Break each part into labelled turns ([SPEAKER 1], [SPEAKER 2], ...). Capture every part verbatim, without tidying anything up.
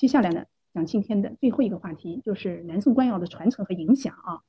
[SPEAKER 1] 接下来呢，讲今天的最后一个话题，就是南宋官窑的传承和影响啊。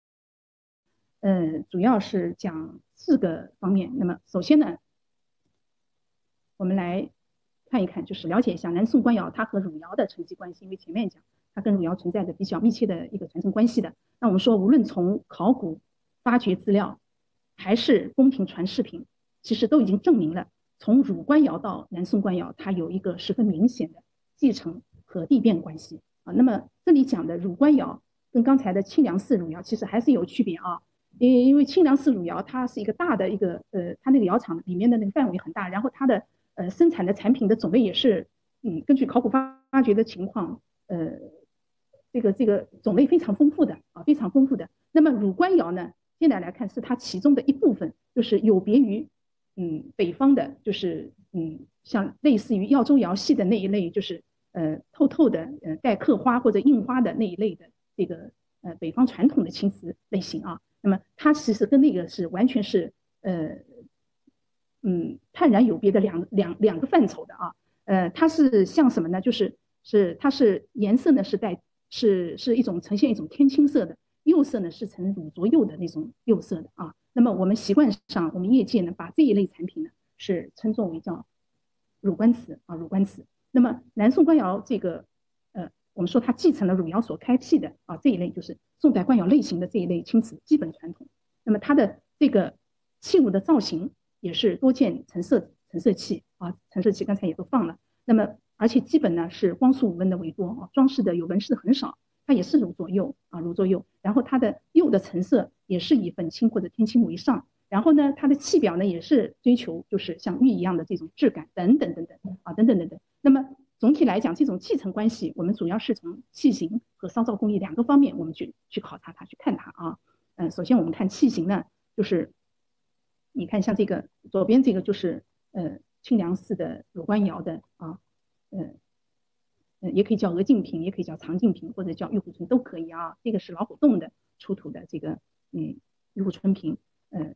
[SPEAKER 1] 呃，主要是讲四个方面。那么首先呢，我们来看一看，就是了解一下南宋官窑它和汝窑的承继关系。因为前面讲它跟汝窑存在着比较密切的一个传承关系的。那我们说，无论从考古发掘资料，还是宫廷传世品，其实都已经证明了，从汝官窑到南宋官窑，它有一个十分明显的继承和递变关系啊。那么这里讲的汝官窑跟刚才的清凉寺汝窑其实还是有区别啊。因为因为清凉寺汝窑它是一个大的一个呃，它那个窑厂里面的那个范围很大，然后它的呃生产的产品的种类也是嗯，根据考古发掘的情况，呃，这个这个种类非常丰富的啊，非常丰富的。那么汝官窑呢，现在来看是它其中的一部分，就是有别于嗯北方的，就是嗯像类似于耀州窑系的那一类，就是呃透透的呃带刻花或者印花的那一类的这个呃北方传统的青瓷类型啊。那么它其实跟那个是完全是呃嗯判然有别的两两两个范畴的啊。呃，它是像什么呢？就是是它是颜色呢是带是是一种呈现一种天青色的，釉色呢是呈乳浊釉的那种釉色的啊。那么我们习惯上，我们业界呢把这一类产品呢是称作为叫汝官瓷啊，汝官瓷。那么南宋官窑这个呃，我们说它继承了汝窑所开辟的啊这一类就是宋代官窑类型的这一类青瓷基本传统。那么它的这个器物的造型也是多见成色成色器啊，成色器刚才也都放了。那么而且基本呢是光束无纹的为多啊，装饰的有纹饰很少，它也是乳浊釉啊，乳浊釉。然后它的釉的成色也是以粉青或者天青为上。然后呢，它的器表呢也是追求就是像玉一样的这种质感等等等等啊，等等等等。那么总体来讲，这种继承关系，我们主要是从器型和烧造工艺两个方面，我们去去考察它，去看它啊。嗯、呃，首先我们看器型呢，就是你看像这个左边这个就是呃清凉寺的汝官窑的啊，呃。呃，也可以叫鹅颈瓶，也可以叫长颈瓶，或者叫玉壶村都可以啊。这个是老虎洞的出土的这个嗯玉壶春瓶，呃，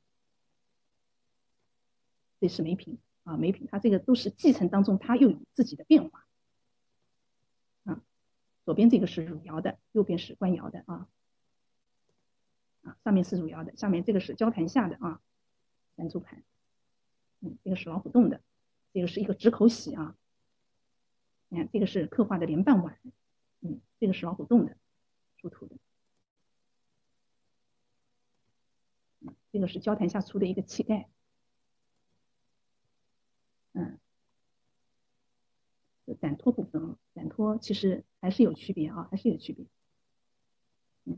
[SPEAKER 1] 这是梅瓶啊，梅瓶它这个都是继承当中它又有自己的变化啊。左边这个是汝窑的，右边是官窑的啊，啊上面是汝窑的，下面这个是交坛下的啊三珠盘，嗯，这个是老虎洞的，这个是一个直口洗啊。你看这个是刻画的莲瓣碗，嗯，这个是老虎洞的出土的，嗯，这个是交坛下出的一个器盖，嗯，胆托部分啊，胆托其实还是有区别啊，还是有区别。嗯，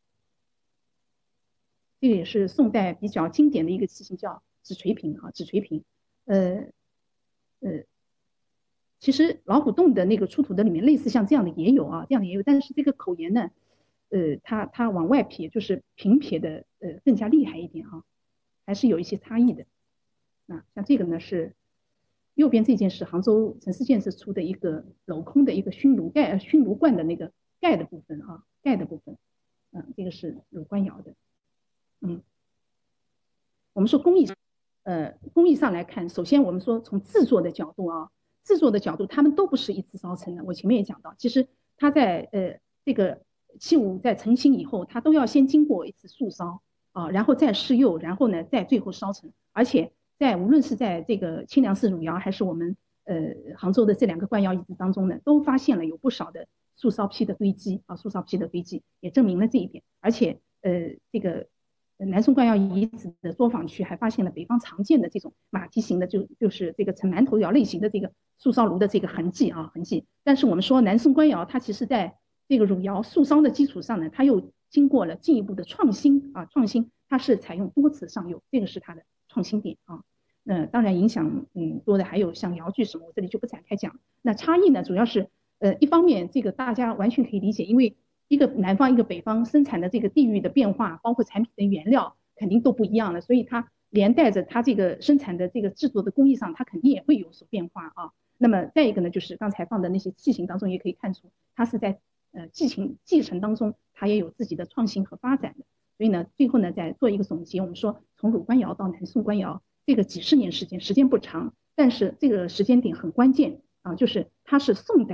[SPEAKER 1] 这个也是宋代比较经典的一个器型，叫纸垂瓶啊，纸垂瓶。呃呃，其实老虎洞的那个出土的里面，类似像这样的也有啊，这样的也有，但是这个口沿呢，呃，它它往外撇，就是平撇的，呃，更加厉害一点啊，还是有一些差异的。啊，像这个呢是右边这件是杭州城市建设出的一个镂空的一个熏炉盖、熏炉罐的那个盖的部分啊，盖的部分，嗯、啊，这个是汝官窑的，嗯，我们说工艺，呃，工艺上来看，首先我们说从制作的角度啊，制作的角度，他们都不是一次烧成的。我前面也讲到，其实它在呃这个器物在成型以后，它都要先经过一次速烧啊，然后再试釉，然后呢再最后烧成。而且在无论是在这个清凉寺汝窑，还是我们呃杭州的这两个官窑遗址当中呢，都发现了有不少的素烧坯的堆积啊，素烧坯的堆积也证明了这一点。而且呃这个南宋官窑遗址的作坊区还发现了北方常见的这种马蹄形的，就就是这个呈馒头窑类型的这个素烧炉的这个痕迹啊痕迹。但是我们说南宋官窑它其实在这个汝窑素烧的基础上呢，它又经过了进一步的创新啊创新，它是采用多次上釉，这个是它的创新点啊。那当然影响嗯多的还有像窑具什么，我这里就不展开讲。那差异呢，主要是呃一方面这个大家完全可以理解，因为一个南方一个北方生产的这个地域的变化，包括产品的原料肯定都不一样了，所以它连带着它这个生产的这个制作的工艺上，它肯定也会有所变化啊。那么再一个呢，就是刚才放的那些器型当中也可以看出，它是在呃继承继承当中，它也有自己的创新和发展的。所以呢，最后呢再做一个总结，我们说从汝官窑到南宋官窑这个几十年时间，时间不长，但是这个时间点很关键啊，就是它是宋代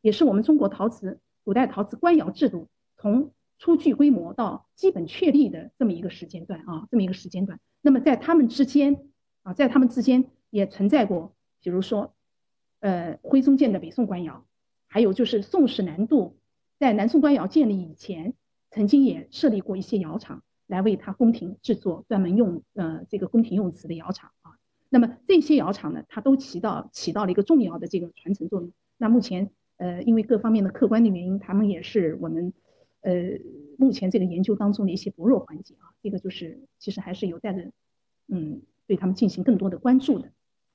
[SPEAKER 1] 也是我们中国陶瓷古代陶瓷官窑制度从初具规模到基本确立的这么一个时间段啊，这么一个时间段。那么在他们之间啊，在他们之间也存在过，比如说，呃，徽宗建的北宋官窑，还有就是宋史南渡在南宋官窑建立以前，曾经也设立过一些窑厂来为它宫廷制作专门用呃这个宫廷用瓷的窑厂啊。那么这些窑厂呢，它都起到起到了一个重要的这个传承作用。那目前呃，因为各方面的客观的原因，他们也是我们呃目前这个研究当中的一些薄弱环节啊。这个就是其实还是有待着嗯对他们进行更多的关注的。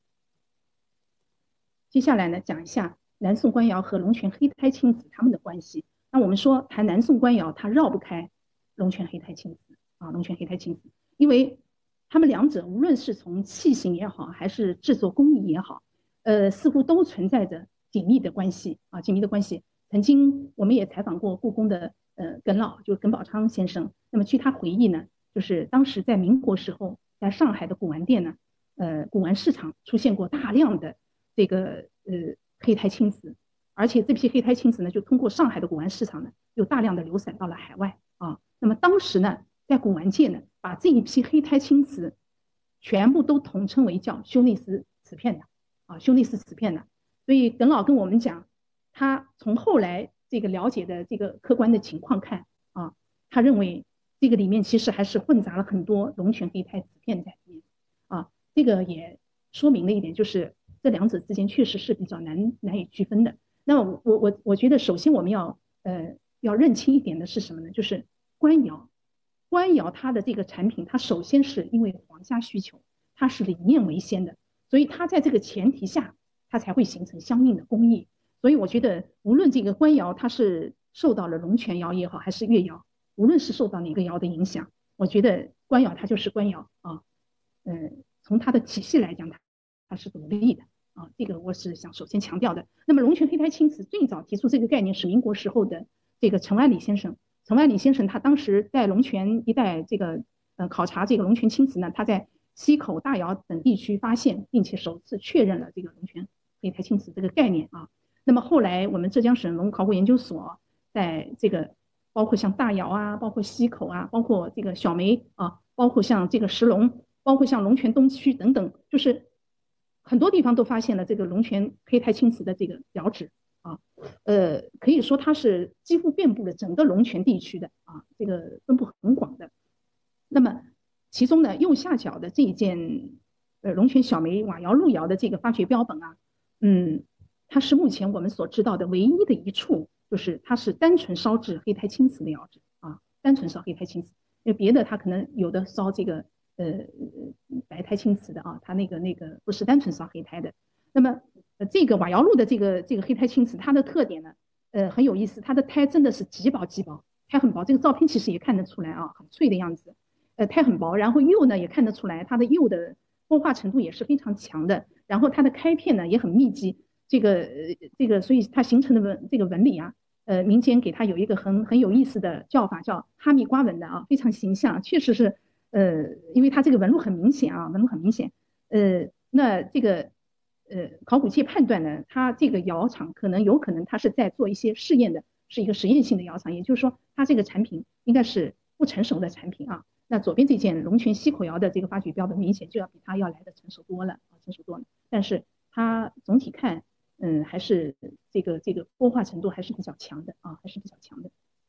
[SPEAKER 1] 接下来呢，讲一下南宋官窑和龙泉黑胎青瓷它们的关系。那我们说谈南宋官窑，它绕不开龙泉黑胎青瓷啊，龙泉黑胎青瓷，因为它们两者无论是从器型也好，还是制作工艺也好，呃，似乎都存在着紧密的关系啊，紧密的关系。曾经我们也采访过故宫的呃耿老，就是耿宝昌先生。那么据他回忆呢，就是当时在民国时候，在上海的古玩店呢，呃，古玩市场出现过大量的这个呃黑胎青瓷，而且这批黑胎青瓷呢，就通过上海的古玩市场呢，又大量的流散到了海外啊。那么当时呢，在古玩界呢，把这一批黑胎青瓷全部都统称为叫修内斯瓷片的啊，修内斯瓷片的。所以耿老跟我们讲，他从后来这个了解的这个客观的情况看啊，他认为这个里面其实还是混杂了很多龙泉黑胎瓷片在里面啊。这个也说明了一点，就是这两者之间确实是比较难难以区分的。那我我我我觉得，首先我们要呃要认清一点的是什么呢？就是官窑，官窑它的这个产品，它首先是因为皇家需求，它是理念为先的，所以它在这个前提下，它才会形成相应的工艺。所以我觉得，无论这个官窑它是受到了龙泉窑也好，还是越窑，无论是受到哪个窑的影响，我觉得官窑它就是官窑啊，嗯。从它的体系来讲，它它是独立的啊，这个我是想首先强调的。那么龙泉黑胎青瓷最早提出这个概念是民国时候的这个陈万里先生。陈万里先生他当时在龙泉一带这个呃考察这个龙泉青瓷呢，他在溪口、大窑等地区发现，并且首次确认了这个龙泉黑胎青瓷这个概念啊。那么后来我们浙江省文物考古研究所在这个包括像大窑啊，包括溪口啊，包括这个小梅啊，包括像这个石龙。包括像龙泉东区等等，就是很多地方都发现了这个龙泉黑胎青瓷的这个窑址啊，呃，可以说它是几乎遍布了整个龙泉地区的啊，这个分布很广的。那么其中呢，右下角的这一件呃龙泉小梅瓦窑路窑的这个发掘标本啊，嗯，它是目前我们所知道的唯一的一处，就是它是单纯烧制黑胎青瓷的窑址啊，单纯烧黑胎青瓷，因为别的它可能有的烧这个。呃，白胎青瓷的啊，它那个那个不是单纯烧黑胎的。那么，呃，这个瓦窑路的这个这个黑胎青瓷，它的特点呢，呃，很有意思，它的胎真的是极薄极薄，胎很薄。这个照片其实也看得出来啊，很脆的样子。呃，胎很薄，然后釉呢也看得出来，它的釉的风化程度也是非常强的。然后它的开片呢也很密集，这个呃这个，所以它形成的纹这个纹理啊，呃，民间给它有一个很很有意思的叫法，叫哈密瓜纹的啊，非常形象，确实是。呃，因为它这个纹路很明显啊，纹路很明显。呃，那这个呃，考古界判断呢，它这个窑厂可能有可能它是在做一些试验的，是一个实验性的窑厂，也就是说，它这个产品应该是不成熟的产品啊。那左边这件龙泉溪口窑的这个发掘标本，明显就要比它要来的成熟多了啊，成熟多了。但是它总体看，嗯，还是这个这个玻化程度还是比较强的啊，还是比较强的。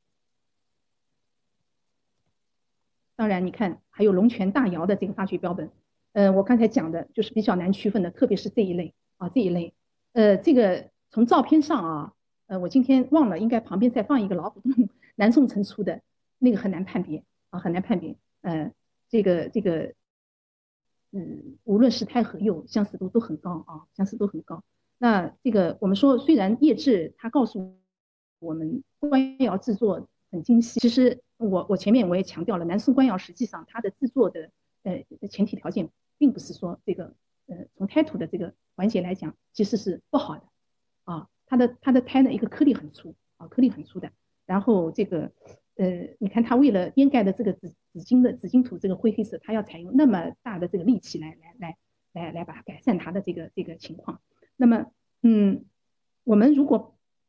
[SPEAKER 1] 当然，你看还有龙泉大窑的这个发掘标本，呃，我刚才讲的就是比较难区分的，特别是这一类啊，这一类，呃，这个从照片上啊，呃，我今天忘了，应该旁边再放一个老虎洞，南宋层出的那个很难判别啊，很难判别，呃，这个这个，嗯，无论是胎和釉相似度都很高啊，相似度很高。那这个我们说，虽然叶志他告诉我们官窑制作很精细，其实我我前面我也强调了，南宋官窑实际上它的制作的呃前提条件，并不是说这个呃从胎土的这个环节来讲，其实是不好的啊。它的它的胎呢一个颗粒很粗啊，颗粒很粗的，然后这个呃你看它为了掩盖的这个紫紫金的紫金土这个灰黑色，它要采用那么大的这个力气来来来来来把它改善它的这个这个情况。那么嗯，我们如果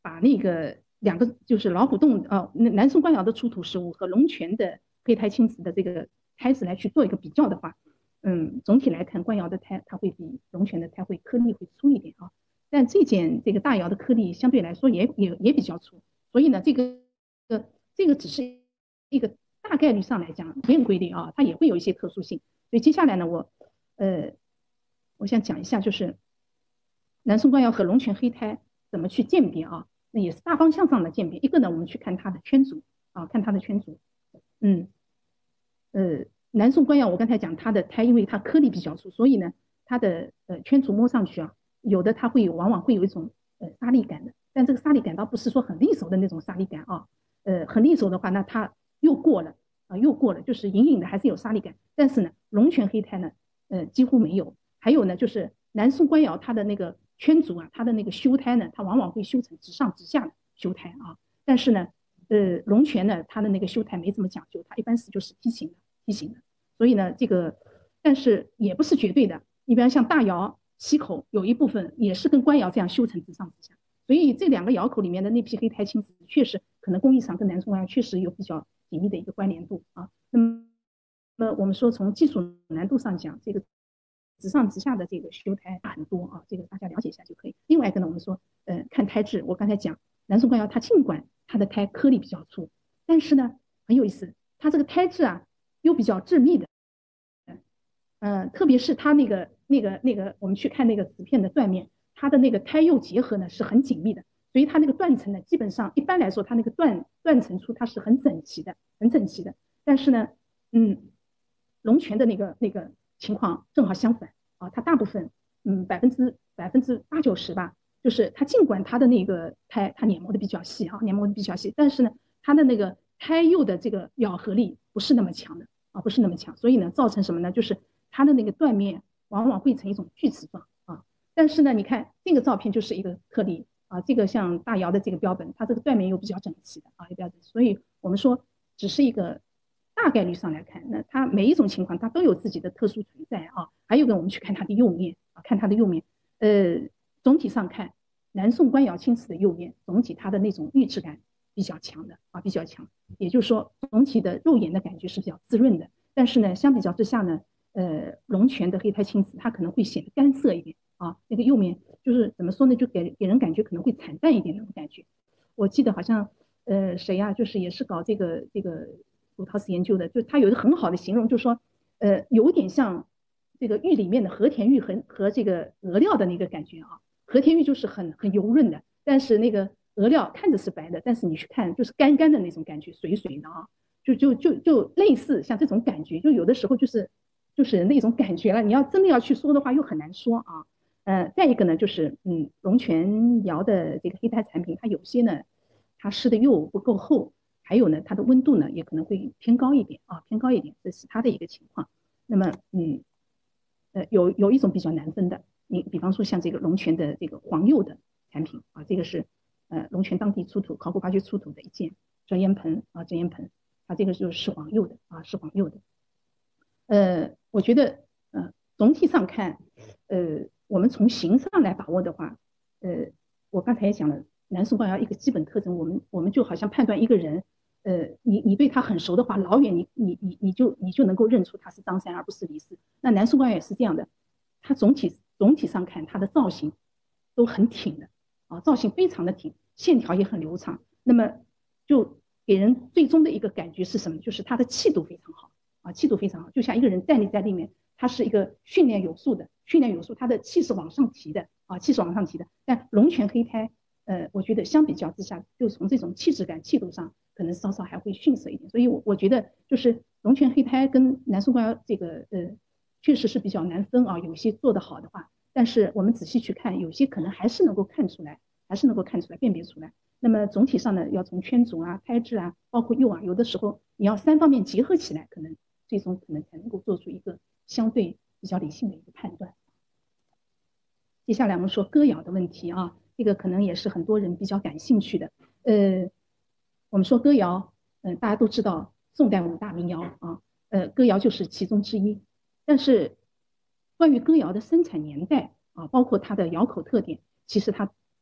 [SPEAKER 1] 把那个两个就是老虎洞啊、呃、南宋官窑的出土实物和龙泉的胚胎青瓷的这个胎子来去做一个比较的话，嗯，总体来看官窑的胎它会比龙泉的胎会颗粒会粗一点啊。但这件这个大窑的颗粒相对来说也也也比较粗，所以呢，这个这个只是一个大概率上来讲没有规定啊，它也会有一些特殊性。所以接下来呢，我呃我想讲一下就是南宋官窑和龙泉黑胎怎么去鉴别啊？那也是大方向上的鉴别。一个呢，我们去看它的圈足啊，看它的圈足，嗯呃南宋官窑我刚才讲它的胎，因为它颗粒比较粗，所以呢它的呃圈足摸上去啊。有的它会有，往往会有一种呃沙粒感的，但这个沙粒感倒不是说很利索的那种沙粒感啊，呃，很利索的话，那它又过了啊、呃，又过了，就是隐隐的还是有沙粒感。但是呢，龙泉黑胎呢，呃，几乎没有。还有呢，就是南宋官窑它的那个圈足啊，它的那个修胎呢，它往往会修成直上直下的修胎啊。但是呢，呃，龙泉呢，它的那个修胎没怎么讲究，它一般是就是梯形的，梯形的。所以呢，这个但是也不是绝对的。你比方像大窑。西口有一部分也是跟官窑这样修成直上直下，所以这两个窑口里面的那批黑胎青瓷确实可能工艺上跟南宋官窑确实有比较紧密的一个关联度啊。那么，那我们说从技术难度上讲，这个直上直下的这个修胎很多啊，这个大家了解一下就可以。另外一个呢，我们说，呃，看胎质，我刚才讲南宋官窑它尽管它的胎颗粒比较粗，但是呢很有意思，它这个胎质啊又比较致密的。呃，特别是它那个那个那个，我们去看那个瓷片的断面，它的那个胎釉结合呢是很紧密的，所以它那个断层呢，基本上一般来说，它那个断断层处它是很整齐的，很整齐的。但是呢，嗯，龙泉的那个那个情况正好相反啊，它大部分嗯百分之百分之八九十吧，就是它尽管它的那个胎它碾磨的比较细啊，碾磨的比较细，但是呢，它的那个胎釉的这个咬合力不是那么强的啊，不是那么强，所以呢，造成什么呢？就是它的那个断面往往会成一种锯齿状啊。但是呢，你看这个照片就是一个颗粒啊，这个像大窑的这个标本，它这个断面又比较整齐的啊，也比较整齐。所以我们说只是一个大概率上来看，那它每一种情况它都有自己的特殊存在啊。还有个我们去看它的釉面啊，看它的釉面，呃，总体上看，南宋官窑青瓷的釉面总体它的那种玉质感比较强的啊，比较强。也就是说，总体的肉眼的感觉是比较滋润的。但是呢，相比较之下呢，呃，龙泉的黑胎青瓷它可能会显得干涩一点啊，那个釉面就是怎么说呢，就给给人感觉可能会惨淡一点那种感觉。我记得好像呃谁呀、啊，就是也是搞这个这个古陶瓷研究的，就他有一个很好的形容，就是说呃有点像这个玉里面的和田玉和和这个鹅料的那个感觉啊，和田玉就是很很油润的，但是那个鹅料看着是白的，但是你去看就是干干的那种感觉，水水的啊，就就就就类似像这种感觉，就有的时候就是就是那种感觉了。你要真的要去说的话，又很难说啊。呃，再一个呢，就是嗯，龙泉窑的这个黑胎产品，它有些呢，它施的釉不够厚，还有呢，它的温度呢也可能会偏高一点啊，偏高一点，这是它的一个情况。那么嗯，呃，有有一种比较难分的，你比方说像这个龙泉的这个黄釉的产品啊，这个是呃龙泉当地出土考古发掘出土的一件遮烟盆啊，遮烟盆，它这个就是赤黄釉的啊，赤黄釉的。呃，我觉得，呃，总体上看，呃，我们从形上来把握的话，呃，我刚才也讲了，南宋官窑一个基本特征，我们我们就好像判断一个人，呃，你你对他很熟的话，老远你你你你就你就能够认出他是张三而不是李四。那南宋官窑也是这样的，它总体总体上看，它的造型都很挺的啊，造型非常的挺，线条也很流畅。那么就给人最终的一个感觉是什么？就是它的气度非常好。啊，气度非常好，就像一个人站立在里面，他是一个训练有素的，训练有素，他的气是往上提的啊，气是往上提的。但龙泉黑胎，呃，我觉得相比较之下，就从这种气质感、气度上，可能稍稍还会逊色一点。所以我，我觉得就是龙泉黑胎跟南宋官窑这个，呃，确实是比较难分啊。有些做得好的话，但是我们仔细去看，有些可能还是能够看出来，还是能够看出来、辨别出来。那么总体上呢，要从圈足啊、胎质啊，包括釉啊，有的时候你要三方面结合起来，可能。最终可能才能够做出一个相对比较理性的一个判断。接下来我们说歌谣的问题啊，这个可能也是很多人比较感兴趣的。呃，我们说歌谣，嗯、呃，大家都知道宋代五大名窑啊，呃，歌谣就是其中之一。但是关于歌谣的生产年代啊，包括它的窑口特点，其实它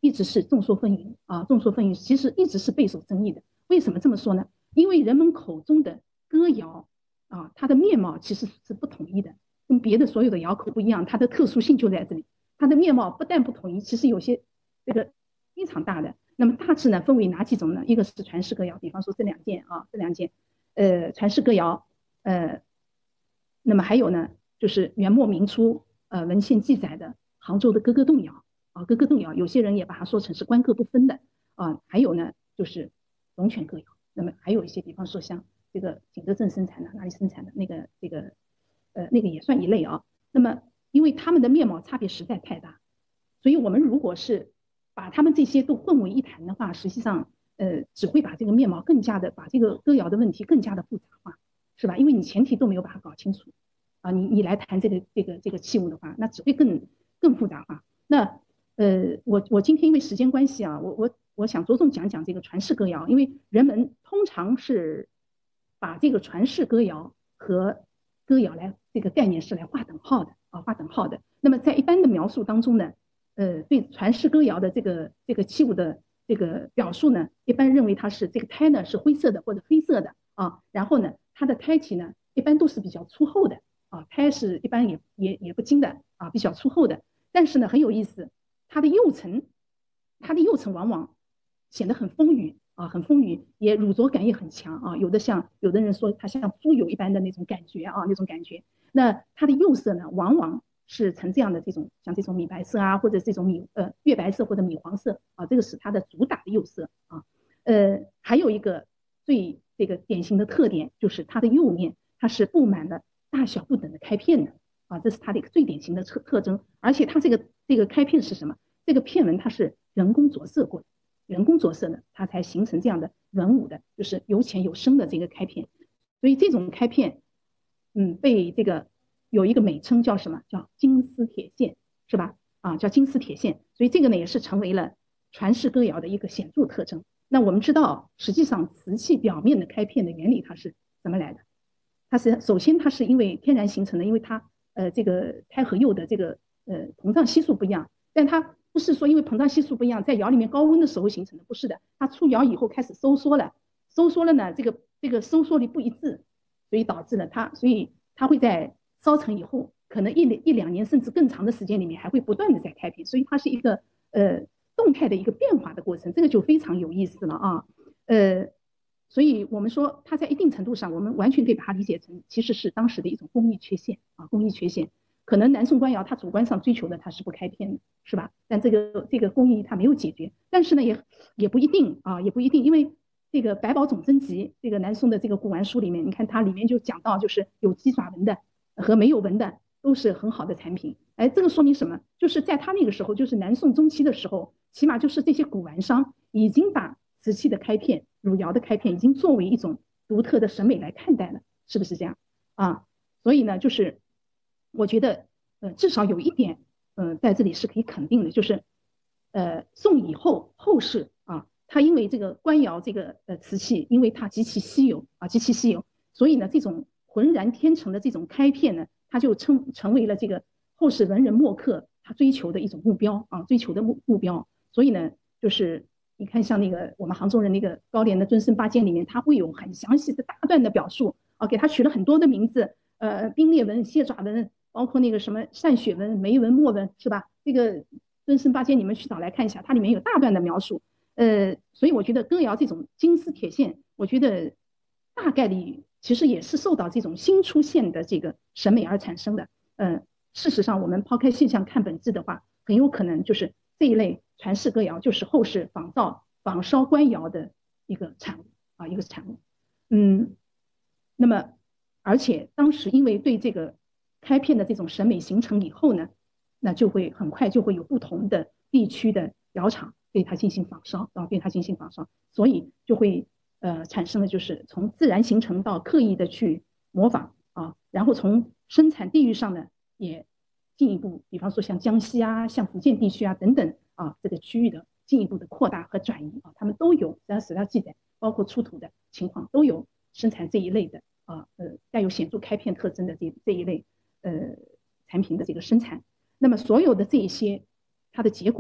[SPEAKER 1] 一直是众说纷纭啊，众说纷纭，其实一直是备受争议的。为什么这么说呢？因为人们口中的歌谣啊，它的面貌其实是不统一的，跟别的所有的谣口不一样，它的特殊性就在这里。它的面貌不但不统一，其实有些这个非常大的。那么大致呢分为哪几种呢？一个是传世歌谣，比方说这两件啊，这两件，呃，传世歌谣，呃，那么还有呢，就是元末明初呃文献记载的杭州的歌歌动谣啊，歌歌动谣，有些人也把它说成是官歌不分的啊。还有呢，就是龙泉歌谣。那么还有一些，比方说像这个景德镇生产的，哪里生产的那个这个，呃，那个也算一类啊。那么因为他们的面貌差别实在太大，所以我们如果是把他们这些都混为一谈的话，实际上呃只会把这个面貌更加的把这个歌谣的问题更加的复杂化，是吧？因为你前提都没有把它搞清楚啊，你你来谈这个这个这个器物的话，那只会更更复杂化。那呃，我我今天因为时间关系啊，我我我想着重讲讲这个传世歌谣，因为人们通常是把这个传世歌谣和歌谣来这个概念是来划等号的啊，划等号的。那么在一般的描述当中呢，呃，对传世歌谣的这个这个器物的这个表述呢，一般认为它是这个胎呢是灰色的或者黑色的啊，然后呢，它的胎体呢一般都是比较粗厚的啊，胎是一般也也也不精的啊，比较粗厚的。但是呢，很有意思，它的幼层，它的幼层往往显得很丰腴啊，很丰腴，也乳浊感也很强啊。有的像有的人说它像猪油一般的那种感觉啊，那种感觉。那它的釉色呢，往往是呈这样的这种像这种米白色啊，或者这种米呃月白色或者米黄色啊，这个是它的主打的釉色啊。呃，还有一个最这个典型的特点就是它的釉面，它是布满了大小不等的开片的啊，这是它的一个最典型的特特征。而且它这个这个开片是什么？这个片纹它是人工着色过的，人工着色的，它才形成这样的文武的，就是有浅有深的这个开片。所以这种开片，嗯，被这个有一个美称叫什么？叫金丝铁线，是吧？啊，叫金丝铁线。所以这个呢，也是成为了传世歌谣的一个显著特征。那我们知道，实际上瓷器表面的开片的原理它是怎么来的？它是首先它是因为天然形成的，因为它呃这个胎和釉的这个呃膨胀系数不一样，但它不是说因为膨胀系数不一样，在窑里面高温的时候形成的，不是的，它出窑以后开始收缩了，收缩了呢，这个这个收缩力不一致，所以导致了它，所以它会在烧成以后，可能一一两年甚至更长的时间里面还会不断的在开片，所以它是一个呃动态的一个变化的过程，这个就非常有意思了啊，呃。所以我们说，它在一定程度上，我们完全可以把它理解成，其实是当时的一种工艺缺陷啊，工艺缺陷。可能南宋官窑它主观上追求的它是不开片的，是吧？但这个这个工艺它没有解决，但是呢，也也不一定啊，也不一定，因为这个《百宝总真集》这个南宋的这个古玩书里面，你看它里面就讲到，就是有鸡爪纹的和没有纹的都是很好的产品。哎，这个说明什么？就是在他那个时候，就是南宋中期的时候，起码就是这些古玩商已经把瓷器的开片、汝窑的开片已经作为一种独特的审美来看待了，是不是这样啊？所以呢，就是我觉得，呃，至少有一点，嗯、呃，在这里是可以肯定的，就是，呃，宋以后后世啊，它因为这个官窑这个呃瓷器，因为它极其稀有啊，极其稀有，所以呢，这种浑然天成的这种开片呢，它就成成为了这个后世文人墨客他追求的一种目标啊，追求的目目标。所以呢，就是你看，像那个我们杭州人那个高廉的尊生八件里面，它会有很详细的大段的表述啊，给它取了很多的名字，呃，冰裂纹、蟹爪纹，包括那个什么善血纹、眉纹、墨纹，是吧？这个尊生八件你们去找来看一下，它里面有大段的描述。呃，所以我觉得歌谣这种金丝铁线，我觉得大概率其实也是受到这种新出现的这个审美而产生的。嗯、呃，事实上，我们抛开现象看本质的话，很有可能就是这一类传世歌谣就是后世仿造仿烧官窑的一个产物啊，一个产物。嗯，那么而且当时因为对这个开片的这种审美形成以后呢，那就会很快就会有不同的地区的窑厂对它进行仿烧啊，对它进行仿烧，所以就会呃产生了就是从自然形成到刻意的去模仿啊，然后从生产地域上呢也进一步，比方说像江西啊、像福建地区啊等等啊这个区域的进一步的扩大和转移啊，他们都有在史料记载，包括出土的情况都有生产这一类的啊呃带有显著开片特征的这这一类呃产品的这个生产。那么所有的这一些，它的结果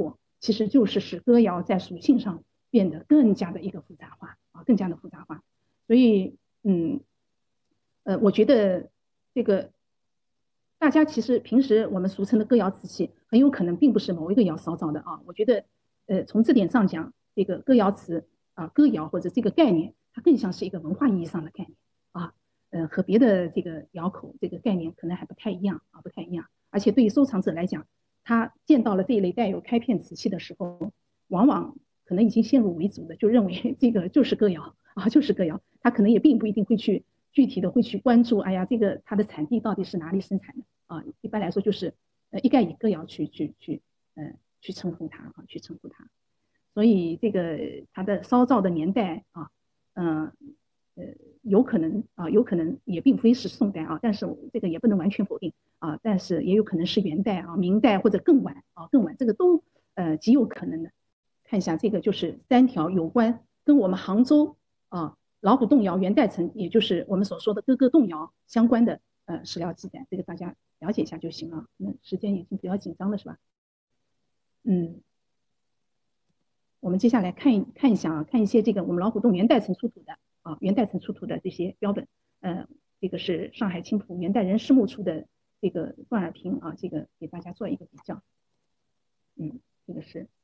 [SPEAKER 1] 其实就是使歌谣在属性上变得更加的一个复杂化啊，更加的复杂化。所以，嗯，呃，我觉得这个大家其实平时我们俗称的歌谣瓷器，很有可能并不是某一个谣烧造的啊。我觉得，呃，从这点上讲，这个歌谣词啊，歌谣或者这个概念，它更像是一个文化意义上的概念啊，呃，和别的这个谣口这个概念可能还不太一样啊，不太一样。而且对于收藏者来讲，他见到了这一类带有开片瓷器的时候，往往可能已经先入为主的就认为这个就是歌谣啊，就是歌谣，他可能也并不一定会去具体的会去关注，哎呀，这个它的产地到底是哪里生产的啊？一般来说就是呃一概以歌谣去去去呃去称呼它啊，去称呼它。所以这个它的烧造的年代啊，嗯呃，呃有可能啊，有可能也并非是宋代啊，但是这个也不能完全否定啊，但是也有可能是元代啊、明代或者更晚啊、更晚，这个都呃极有可能的。看一下这个就是三条有关跟我们杭州啊老虎洞窑元代城，也就是我们所说的哥哥洞窑相关的呃史料记载，这个大家了解一下就行了。那时间已经比较紧张了，是吧？嗯，我们接下来看一看一下啊，看一些这个我们老虎洞元代城出土的啊，元代城出土的这些标本，呃，这个是上海青浦元代人师墓出的这个段尔瓶啊，这个给大家做一个比较。嗯，这个是。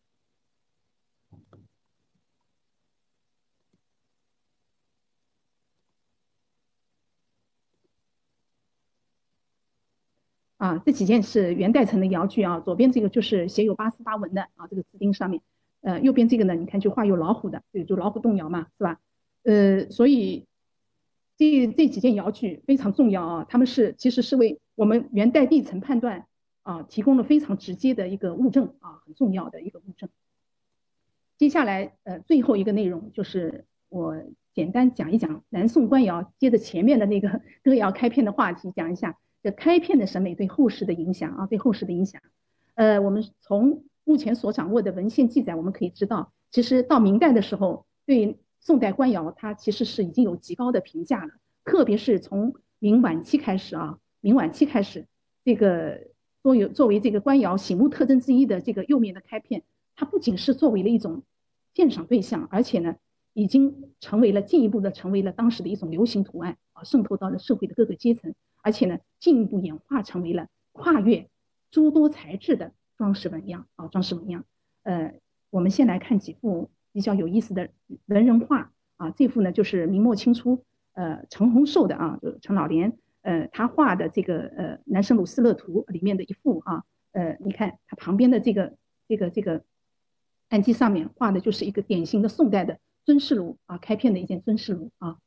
[SPEAKER 1] 啊，这几件是元代城的窑具啊，左边这个就是写有八思巴文的啊，这个字钉上面，呃，右边这个呢，你看就画有老虎的，对，就老虎洞窑嘛，是吧？呃，所以这这几件窑具非常重要啊，他们是其实是为我们元代地层判断啊提供了非常直接的一个物证啊，很重要的一个物证。接下来呃最后一个内容就是我简单讲一讲南宋官窑，接着前面的那个歌谣开篇的话题讲一下这开片的审美对后世的影响啊，对后世的影响。呃，我们从目前所掌握的文献记载，我们可以知道，其实到明代的时候，对宋代官窑它其实是已经有极高的评价了，特别是从明晚期开始啊，明晚期开始，这个作为作为这个官窑醒目特征之一的这个釉面的开片，它不仅是作为了一种鉴赏对象，而且呢，已经成为了进一步的成为了当时的一种流行图案啊，渗透到了社会的各个阶层，而且呢，进一步演化成为了跨越诸多材质的装饰纹样啊，装饰纹样。呃，我们先来看几幅比较有意思的文人画啊，这幅呢就是明末清初呃陈洪寿的啊，就陈老莲呃他画的这个呃《南生鲁斯勒图》里面的一幅啊，呃，你看他旁边的这个这个这个案几上面画的就是一个典型的宋代的尊室炉啊，开片的一件尊室炉啊。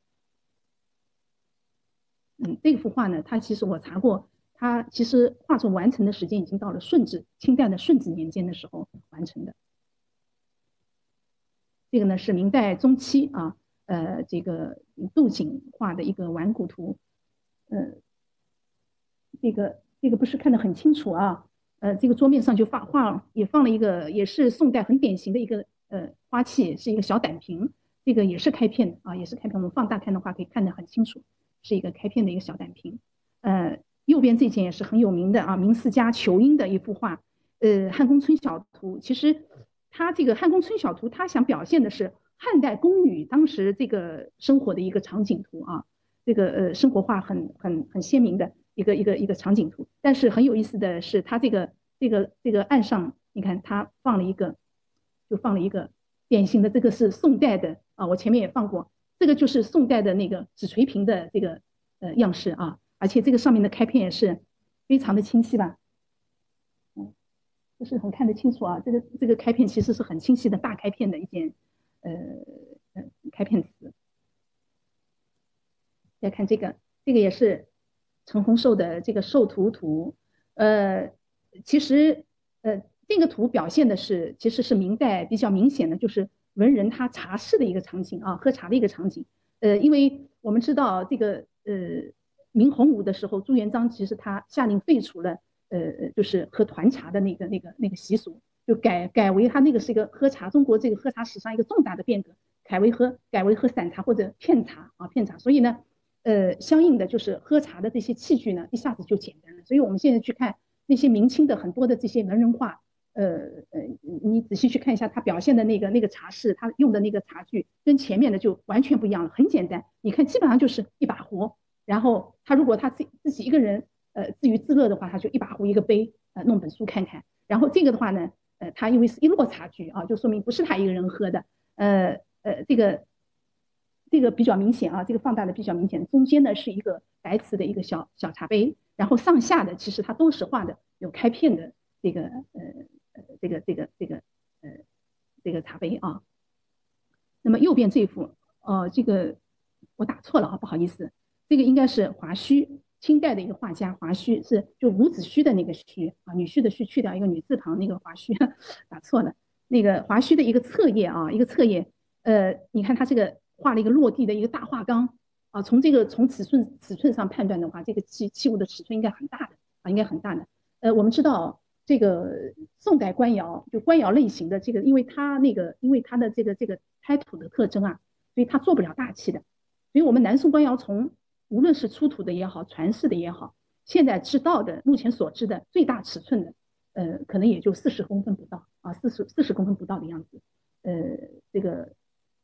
[SPEAKER 1] 嗯，这幅画呢，它其实我查过，它其实画作完成的时间已经到了顺治，清代的顺治年间的时候完成的。这个呢是明代中期啊，呃，这个杜景画的一个完古图，呃，这个这个不是看得很清楚啊，呃，这个桌面上就放画也放了一个，也是宋代很典型的一个呃花器，是一个小胆瓶，这个也是开片的啊，也是开片。我们放大看的话，可以看得很清楚，是一个开片的一个小胆瓶。呃，右边这件也是很有名的啊，明四家裘英的一幅画，呃，《汉宫春晓图》。其实他这个《汉宫春晓图》，他想表现的是汉代宫女当时这个生活的一个场景图啊，这个呃生活化很很很鲜明的。一个一个一个场景图，但是很有意思的是，它这个这个这个岸上，你看它放了一个，就放了一个典型的，这个是宋代的啊，我前面也放过，这个就是宋代的那个纸垂屏的这个呃样式啊，而且这个上面的开片也是非常的清晰吧，嗯，不是很看得清楚啊，这个这个开片其实是很清晰的大开片的一件呃呃开片词。再看这个，这个也是陈洪寿的这个寿图图，呃，其实呃这个图表现的是其实是明代比较明显的，就是文人他茶室的一个场景啊，喝茶的一个场景。呃，因为我们知道这个呃明洪武的时候，朱元璋其实他下令废除了呃就是喝团茶的那个那个那个习俗，就改改为他那个是一个喝茶中国这个喝茶史上一个重大的变革，改为喝改为喝散茶或者片茶啊片茶，所以呢。呃，相应的就是喝茶的这些器具呢，一下子就简单了。所以我们现在去看那些明清的很多的这些文人画， 呃呃，你仔细去看一下他表现的那个那个茶室，他用的那个茶具跟前面的就完全不一样了，很简单，你看基本上就是一把壶，然后他如果他自自己一个人呃自娱自乐的话，他就一把壶一个杯，呃弄本书看看，然后这个的话呢，呃他因为是一摞茶具啊，就说明不是他一个人喝的，呃呃这个这个比较明显啊，这个放大的比较明显，中间呢是一个白瓷的一个小小茶杯，然后上下的其实它都是画的有开片的这个呃。呃这个这个这个呃这个茶杯啊。那么右边这一幅，呃，这个我打错了啊，不好意思，这个应该是华胥，清代的一个画家，华胥是就伍子胥的那个胥啊，女婿的胥去掉一个女字旁，那个华胥打错了。那个华胥的一个侧页啊，一个侧页，呃，你看他这个画了一个落地的一个大画缸啊，从这个从尺寸尺寸上判断的话，这个器器物的尺寸应该很大的啊，应该很大的。呃，我们知道这个宋代官窑就官窑类型的这个，因为它那个因为它的这个这个胎土的特征啊，所以它做不了大气的。所以我们南宋官窑从无论是出土的也好，传世的也好，现在知道的目前所知的最大尺寸的，呃，可能也就四十公分不到啊，四十四十公分不到的样子。呃，这个，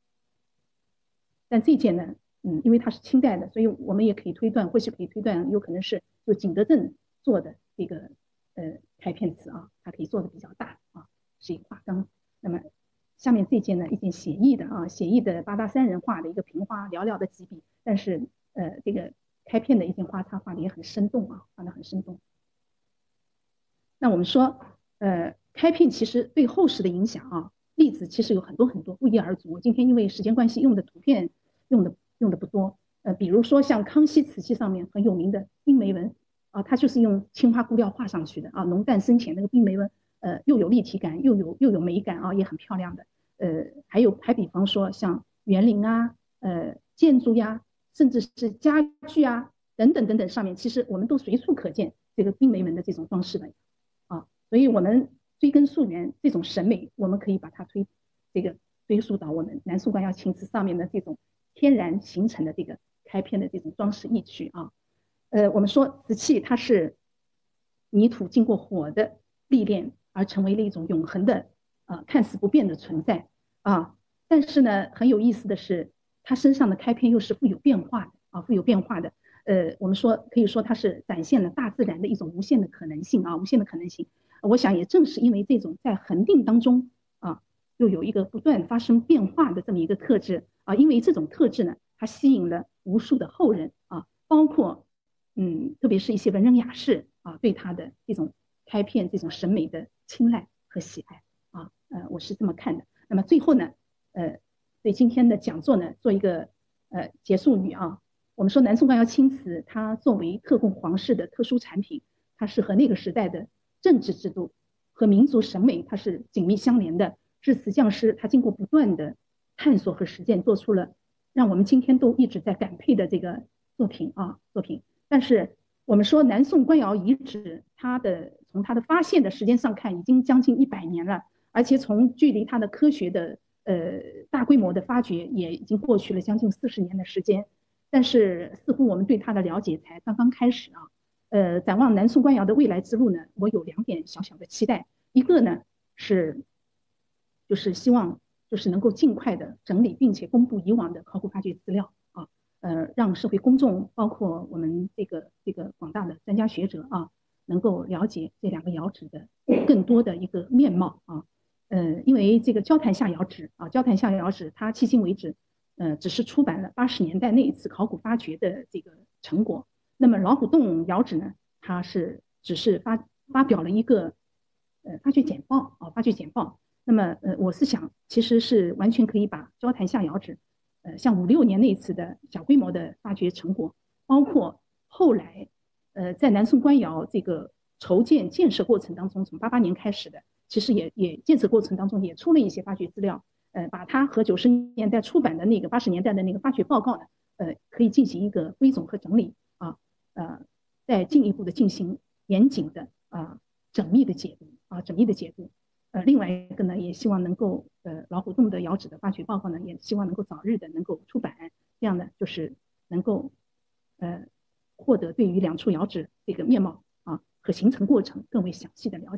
[SPEAKER 1] 但这件呢，嗯，因为它是清代的，所以我们也可以推断，或许可以推断，有可能是就景德镇做的这个呃开片瓷啊，它可以做的比较大啊，是一个画缸。那么下面这件呢，一件写意的啊，写意的八大山人画的一个平花，寥寥的几笔，但是呃这个开片的一件花插画的也很生动啊，画的很生动。那我们说，呃，开片其实对后世的影响啊，例子其实有很多很多，不一而足。今天因为时间关系，用的图片用的用的不多。呃，比如说像康熙瓷器上面很有名的冰梅纹啊，它就是用青花布料画上去的啊，浓淡深浅那个冰梅纹，呃，又有立体感，又有又有美感啊，也很漂亮的。呃，还有还比方说像园林啊，呃，建筑呀，甚至是家具啊等等等等上面，其实我们都随处可见这个冰梅纹的这种装饰纹。啊，所以我们追根溯源，这种审美，我们可以把它推这个追溯到我们南宋官窑青瓷上面的这种天然形成的这个开片的这种装饰意趣啊。呃，我们说瓷器它是泥土经过火的历练而成为了一种永恒的啊、呃、看似不变的存在啊。但是呢，很有意思的是，它身上的开片又是富有变化的啊，富有变化的。呃，我们说可以说它是展现了大自然的一种无限的可能性啊，无限的可能性。我想也正是因为这种在恒定当中啊，又有一个不断发生变化的这么一个特质啊，因为这种特质呢，它吸引了无数的后人啊，包括嗯，特别是一些文人雅士啊，对他的这种开片这种审美的青睐和喜爱啊，呃，我是这么看的。那么最后呢，呃，对今天的讲座呢做一个呃结束语啊。我们说南宋官窑青瓷，它作为特供皇室的特殊产品，它是和那个时代的政治制度和民族审美它是紧密相连的。制瓷匠师他经过不断的探索和实践，做出了让我们今天都一直在感佩的这个作品啊作品。但是我们说南宋官窑遗址，它的从它的发现的时间上看，已经将近一百年了，而且从距离它的科学的呃大规模的发掘，也已经过去了将近四十年的时间。但是似乎我们对它的了解才刚刚开始啊。呃，展望南宋官窑的未来之路呢，我有两点小小的期待。一个呢是，就是希望就是能够尽快的整理并且公布以往的考古发掘资料啊，呃，让社会公众包括我们这个这个广大的专家学者啊，能够了解这两个窑址的更多的一个面貌啊。呃，因为这个交坛下窑址啊，交坛下窑址它迄今为止，呃，只是出版了八十年代那一次考古发掘的这个成果。那么老虎洞窑址呢，它是只是发发表了一个呃发掘简报啊，发掘简报。那么呃，我是想其实是完全可以把交坛下窑址，呃，像五六年那一次的小规模的发掘成果，包括后来呃在南宋官窑这个筹建建设过程当中，从八八年开始的，其实也也建设过程当中也出了一些发掘资料，呃，把它和九十年代出版的那个八十年代的那个发掘报告呢，呃，可以进行一个归总和整理啊，呃，再进一步的进行严谨的啊缜密的解读啊缜密的解读。呃，另外一个呢，也希望能够呃老虎洞的窑址的发掘报告呢，也希望能够早日的能够出版，这样呢就是能够呃获得对于两处窑址这个面貌啊和形成过程更为详细的了解。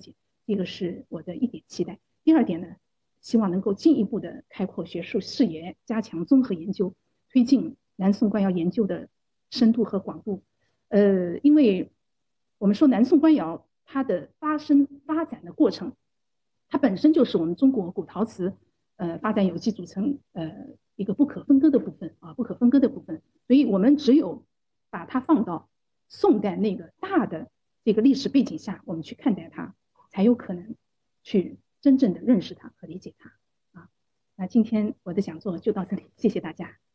[SPEAKER 1] 这个是我的一点期待。第二点呢，希望能够进一步的开阔学术视野，加强综合研究，推进南宋官窑研究的深度和广度。呃，因为我们说南宋官窑它的发生发展的过程，它本身就是我们中国古陶瓷呃发展有机组成呃一个不可分割的部分啊，不可分割的部分。所以我们只有把它放到宋代那个大的这个历史背景下，我们去看待它，才有可能去真正的认识它和理解它啊。那今天我的讲座就到这里，谢谢大家。